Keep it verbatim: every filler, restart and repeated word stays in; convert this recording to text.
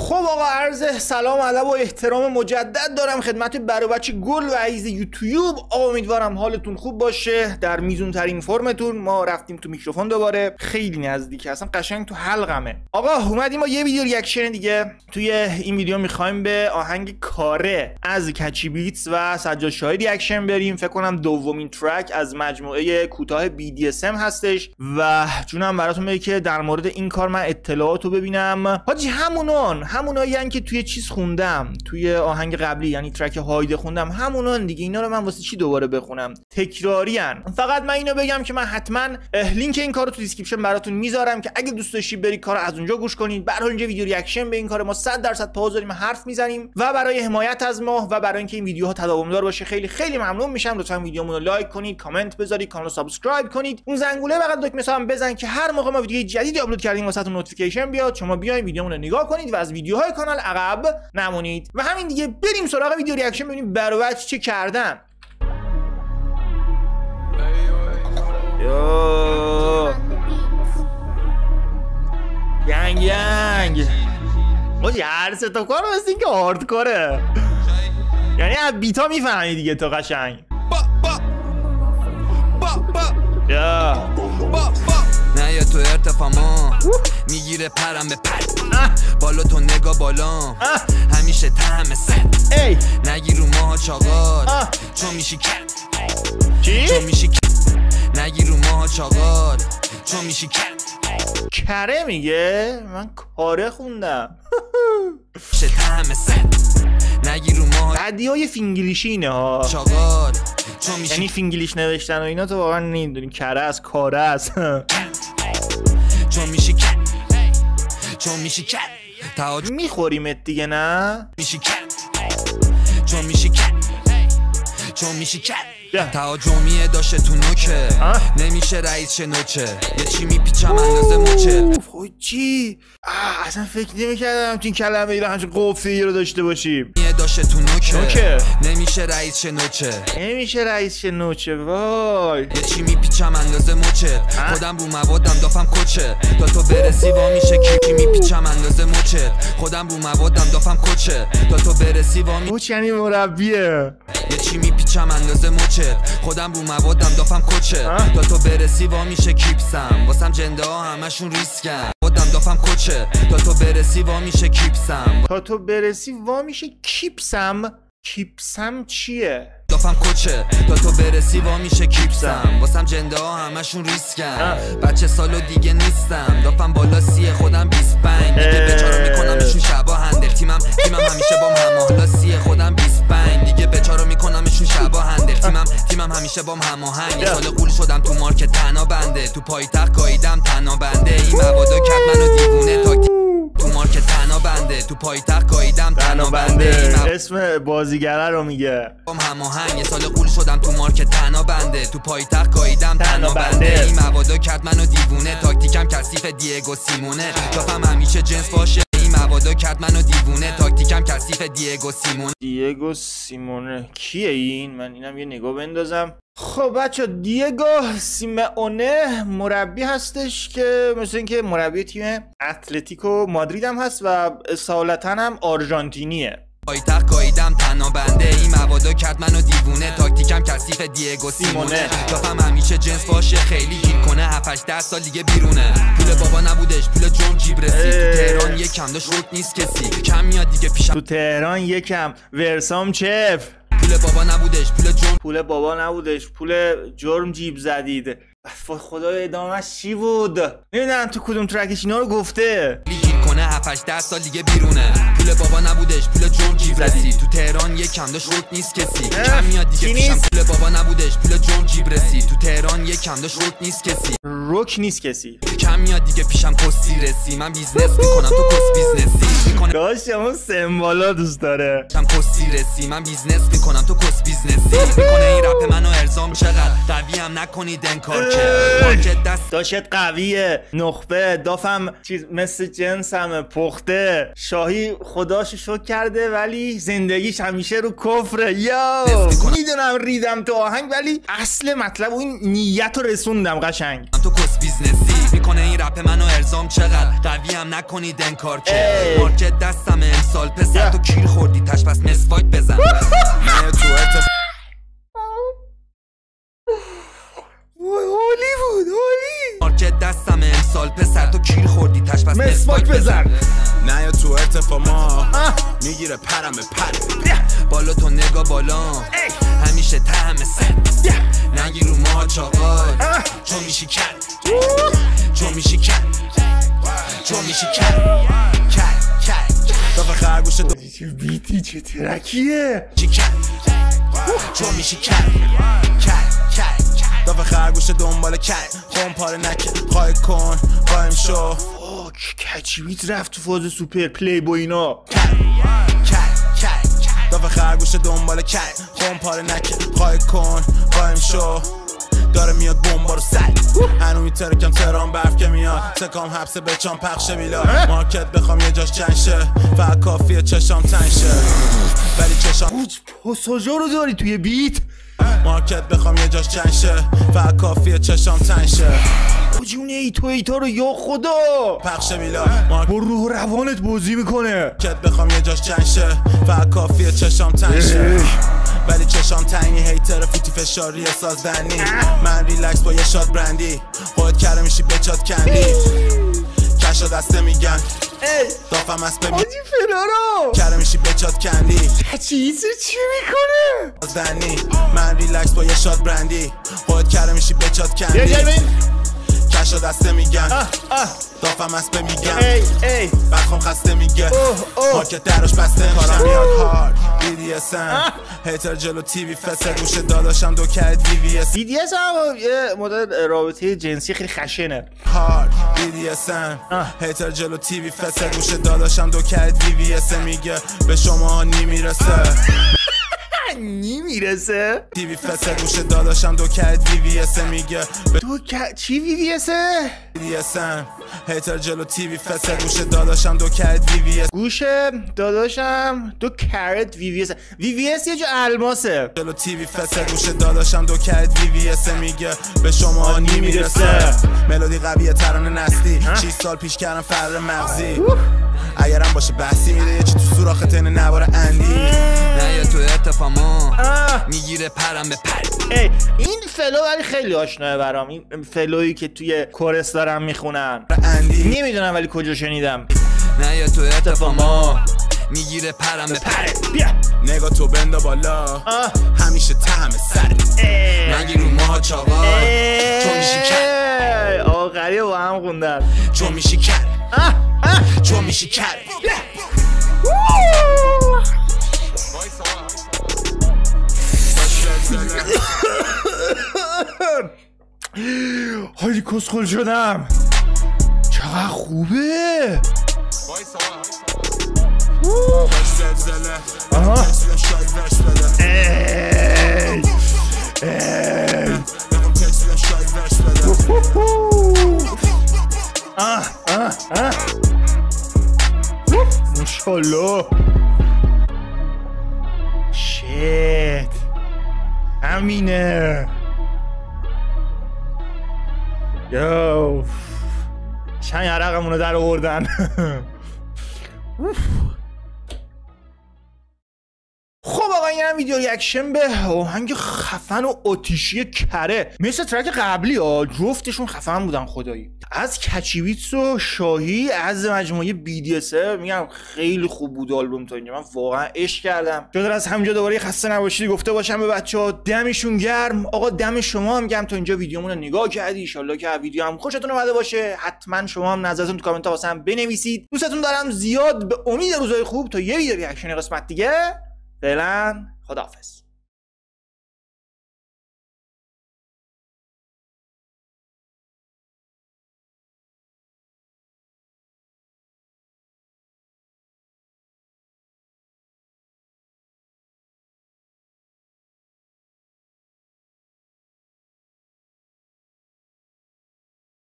خب آقا عرض سلام ادب و احترام مجدد دارم خدمت برای بچه گل و عزیز یوتیوب. آقا امیدوارم حالتون خوب باشه. در میزون ترین فرمتون ما رفتیم تو میکروفون دوباره، خیلی نزدیک اصلا قشنگ تو حلقمه. آقا اومدیم ما یه ویدیو ریاکشن دیگه. توی این ویدیو میخوایم به آهنگ کاره از کچی بیتس و سجاد شاهی ریاکشن بریم. فکر کنم دومین ترک از مجموعه کوتاه بی دی اس ام هستش و جونم براتون میگه که در مورد این کار من اطلاعاتو ببینم. حاجی همونان همونایی که توی چیز خوندم، توی آهنگ قبلی یعنی ترک هایده خوندم، همونان دیگه. اینا رو من واسه چی دوباره بخونم؟ تکراری ان. فقط من اینو بگم که من حتما لینک این کارو تو دیسکریپشن براتون میذارم که اگه دوست داشتید برید کارو از اونجا گوش کنید. برای اینجا ویدیو ریاکشن به این کار ما صد درصد پاز داریم، حرف میزنیم و برای حمایت از ما و برای اینکه این ویدیوها تداومدار باشه خیلی خیلی ممنون میشم. لطفا ویدیومون رو لایک کنید، کامنت بذارید، کانال رو سابسکرایب کنید، اون زنگوله بغل دکمه هم بزن که هر موقع ما ویدیو جدیدی آپلود کردیم واسهتون نوتیفیکیشن بیاد، شما بیاین ویدیومون رو نگاه کنید و از ویدیوهای کانال عقب نمونید. و همین دیگه، بریم سراغ ویدیو ریاکشن ببینیم بروچ چه کردن. یو ینگ ینگ ماجی هر سه تا کار مثل این که هاردکوره، یعنی از بیتا میفهمی دیگه تو قشنگ. یا نه یا تو ارتفاما میگیره پرم به پر بالا تو نگاه بالا همیشه تهم ست ای نگی رو ماها چاقال چون میشی کل چی؟ چون میشی کل نگی رو ماها چاقال چون میشی کل کره میگه؟ من کاره خوندم. شه تهم ست نگی رو ماها بعدی های فینگلیشی اینه ها چاقال چون میشی یعنی فینگلیش نوشتن و اینا تو واقعا نمیدونی کره از کاره است. چون میشی کل چون میشی کل تاج میخوریمت دیگه نه؟ میشی کل چون میشی کل چون میشی کل تهاجمیه داشته تو نوکه نمیشه رئیس شنوچه یه چی میپیچم اندازه موچه. چی؟ اصلا فکر نمیکردم تو این کلمه ایران همچون قفلی رو داشته باشیم. یه داشته تو نوکه نوکه نمیشه رئیس شنوچه نمیشه رئیس شنوچه. وای یه چی میپیچم اندازه موچه خودم رو موادم دافم کوچه تا تو برسی وا میشه کی میپیچم اندازه موچه خودم رو موادم دافم کوچه تا تو برسی وا میشه یعنی مربیه. یه چی میپیچم اندازه موچه خودم رو موادم دافم کوچه تا تو برسی وا میشه کیپسم واسم جنده ها همشون ریسکن خودم دافم کوچه تا تو برسی وا میشه کیپسم تا تو برسی وا میشه کیپسم. کیپسم چیه؟ دافم کوچه تا تو برسی وا میشه کیپسم واسم جنده ها همشون ریسکن بچه سالو دیگه نیستم دافم بالا سیه خودم بیست و پنج دیگه بچارو میکنمشون شبا هندل تیمم تیمم همیشه بام همه حالا سیه خودم بیست و پنج دیگه بچارو میکنمشون شبا هندل تیمم تیمم همیشه بام هماهنگ یه سال قول شدم تو مارکت تنها بنده تو پایتخت گاییدم تنها بنده این مبادا کرد منو دیوونه تاکتی تو مارکت تنها بنده تو پایتخت گاییدم تنها بنده اسم بازیگره رو میگه بام هماهنگ یه سال قول شدم تو مارکت تنها بنده تو پایتخت گاییدم تنها بنده این مبادا کرد منو دیوونه تاکتیکم کثیف دیگو سیمونه دافم همیشه جنس باشه این مبادا کرد منو دیوونه تاکتیکم کثیف دیگو سیمونه. دیگو سیمونه کیه این؟ من اینم یه نگاه بندازم. خب بچه دیگو سیمونه مربی هستش که مثل اینکه مربی تیم اتلتیکو مادرید هم هست و اصالتا هم آرژانتینیه. پایتخت گاییدم تنها بنده این مبادا کرد منو دیوونه تاکتیکم کثیف دیگو سیمونه دافم همیشه جنس باشه خیلی گیر کنه هفت هشت سال دیگه بیرونه پول بابا نبودش پول جون جیب رسید تو تهران یکم داشت روک نیست کسی کم میاد دیگه پیشم تو تهران یکم ورسام چف پول بابا نبودش پول جون پول بابا نبودش پول جرم جیب زدید. خدای ادامهش چی بود؟ نمیدونم تو کدوم ترکش اینا رو گفته. گیر کنه هفت هشت سال دیگه بیرونه پول بابا نبودش پول جون جیب رسید تو تهران یکم داشت روک نیست کسی کم میاد دیگه پیشم پول بابا نبودش پول جون جیب رسید تو تهران یکم داشت روک نیست کسی روک نیست کسی کم میاد دیگه پیشم کسی رسی من بیزنس میکنم تو کس بیزنسی میکنم داشت همون سمبالا دوست داره پیشم کسی رسی من بیزنس میکنم تو کس بیزنسی میکنه این رپ منو ارزام چقدر قوی هم نکنید انکار که مارکت دست داشت قویه نخبه دافم چیز مثل جنسم پخته شاهی خداشو شکر کرده ولی زندگیش همیشه رو کفره. یا میدونم ریدم تو آهنگ ولی اصل مطلب و این نیت رو رسوندم قشنگ. تو کس بیزنسی میکنه این رپ منو ارزام چقدر قوی هم نکنید انکار که مارکت دستم کیر خوردی تش پس مسواک بزن. من تو ارتفاع هولی بود هولی مارکت دستم امسال پسر تو کیر خوردی تش پس مسواک بزن. نه یا تو ارتفاع ما میگیره پرم پر بالا تو نگاه بالا همیشه تهم سر نگی رو ما چاقای چون میشی کن چون میشی کن چون میشی کن کن کن دافه خرگوش دو چه بیتی چه ترکیه چی کن چون میشی کن کن کن دافه خرگوش دنبال کن خون پاره نکن خواهی کن قایم شو فاک کچیویت رفت تو فاز سوپر پلی با اینا کن کن کن دافه خرگوش دنبال کن خون پاره نکن خواهی کن قایم شو داره میاد بمبا رو سر هنو میترکم تهران برف که میاد سکام حبس بچام پخش میلا مارکت بخوام یه جاش جنگ شه فقط کافیه چشام تنگ شه ولی چشام اوج پاساژا رو داری توی بیت مارکت بخوام یه جاش جنگ شه فقط کافیه چشام تنگ شه جون ایتو ایتا رو یا خدا پخش میلا با روح و روانت بازی میکنه مارکت بخوام یه جاش جنگ شه فقط کافیه چشام تنگ شه ولی چشام تنگی هیتر فوتی فشاری سازدنی من ریلکس با یه شات برندی خودت کره میشی بچات کندی کشا دسته میگن دافم از ببین آجی فرارا کره میشی بچات کندی چیزی چی میکنه سازدنی من ریلکس با یه شات برندی خودت کره میشی بچات کندی کشا دسته میگن دافم از به میگن بخوام خسته میگه مارکت دراش بسته کارم میاد هارد بی دی اس ام هیتر جلو تیوی فسر گوشه داداشم دو کرد وی وی اس بی دی اس هم یه مدل رابطه جنسی خیلی خشنه هارد بی دی اس ام هیتر جلو تیوی فسر گوشه داداشم دو کرد وی وی اس میگه به شما نمیرسه نمیرسه تیوی فسر گوشه داداشم دو کرد وی وی اس میگه دو ک... چی وی وی اسه؟ وی دی اس ام هیتر جلو تیوی فسر گوشه داداشم دو کرد وی وی اس گوشه داداشم دو کرت وی وی اس وی وی اس یه جا الماسه جلو تیوی فسر گوشه داداشم دو کرد وی وی اس میگه به شما نمیرسه ملودی قویه ترانه نستی شش سال پیش کردم فرق مغزی اگرم باشه بحثی میده یه چی تو سوراخت اینه نوار اندی نه یا تو ارتفاما میگیره پرم به پر ای این فلو ولی خیلی آشناه برام این فلویی که توی کورس دارم میخونن نمیدونم ولی کجا شنیدم نه یا تو ارتفاما میگیره پرم به پر بیا نگاه تو بندا بالا همیشه تهم سر نگی رو ماها چاقا چون میشی کر آخری با هم خوندن چون میشی کر چون میشی کر حالی کسخل شدم چقدر خوبه آها ای ای آه آه آه ماشاءالله شیت همینه یو چند عرقمونو در آوردن خب آقا این هم ویدیو ریاکشن به آهنگ خفن و آتیشی کره مثل ترک قبلی ها جفتشون خفن بودن خدایی از کچیویتس و شاهی از مجموعه بی دی اس میگم خیلی خوب بود آلبوم تا اینجا من واقعا عشق کردم. جدا از همینجا دوباره خسته نباشید گفته باشم به بچه‌ها دمشون گرم. آقا دم شما هم گرم تا اینجا ویدیومون رو نگاه کردی. ان شاءالله که ویدیو هم خوشتون اومده باشه. حتما شما هم نظرتون تو کامنت ها واسم بنویسید. دوستتون دارم زیاد به امید روزای خوب تا یه ویدیو ریاکشن قسمت دیگه. فعلا خداحافظ.